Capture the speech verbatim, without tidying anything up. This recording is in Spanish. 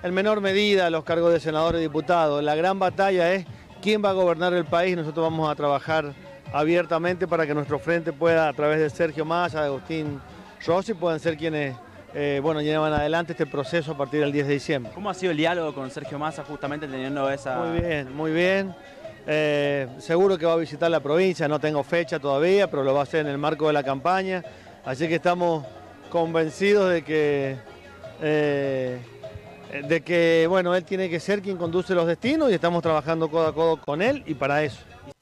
en menor medida los cargos de senadores y diputados. La gran batalla es quién va a gobernar el país. Nosotros vamos a trabajar abiertamente para que nuestro frente pueda, a través de Sergio Massa, de Agustín Rossi, puedan ser quienes eh, bueno, llevan adelante este proceso a partir del diez de diciembre. ¿Cómo ha sido el diálogo con Sergio Massa justamente teniendo esa...? Muy bien, muy bien. Eh, seguro que va a visitar la provincia, no tengo fecha todavía, pero lo va a hacer en el marco de la campaña. Así que estamos convencidos de que, eh, de que bueno, él tiene que ser quien conduce los destinos y estamos trabajando codo a codo con él y para eso.